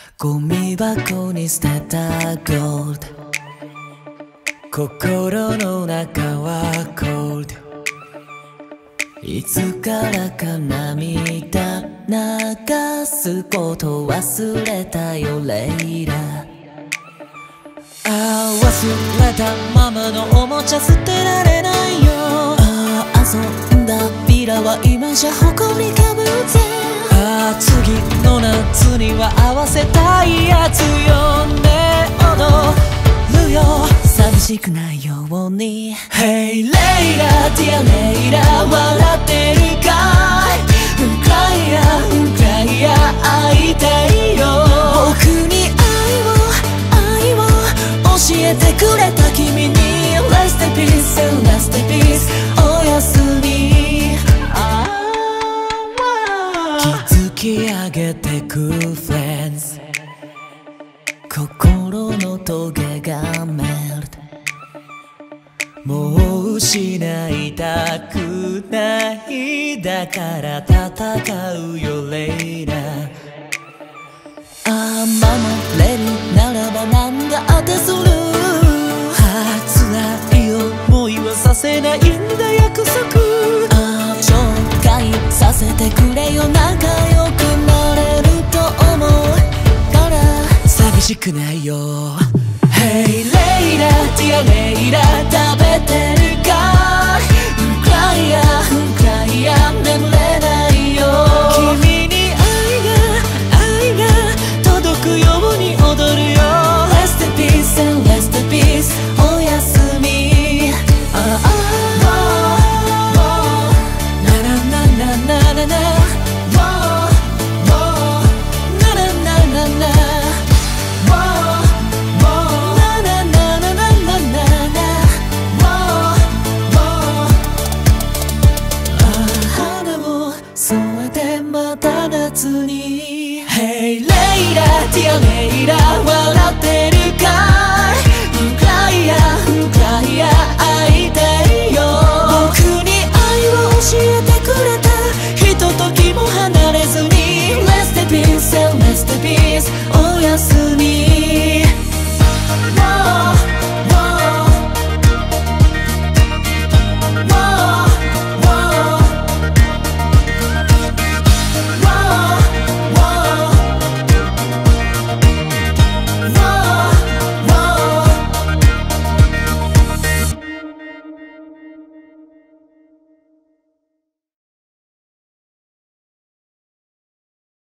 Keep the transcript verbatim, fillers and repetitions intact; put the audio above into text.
ゴミ箱に捨てたゴールド、心の中はコールド、いつからか涙流すこと忘れたよレイラ。ああ忘れたままのおもちゃ捨てられないよ。ああ遊んだビラは今じゃ埃かぶって、ああ次の夏には合わせたいやつよね。踊るよ寂しくないように。 Hey Layla Dear Layla 笑ってるかい。うんくらいやうんくらいや会いたいよ。僕に愛を愛を教えてくれた君に Rest in peace and rest in peace おやすみ。築き上げてく Friends 心のトゲがメルト、もう失いたくないだから戦うよレイラ。ああ守れるならば何だってする。ああ辛い思いはさせないんだ約束。ああ紹介させてくれよ仲良くなれると思うから寂しくないよ。Hey Layla Dear Layla 食べてるかい。うんくらいやうんくらいや眠れないよ。君に愛が愛が届くように踊るよ。 Rest in peace and rest in peace おやすみ。ああななななななななななな夏に Hey Layla Dear Layla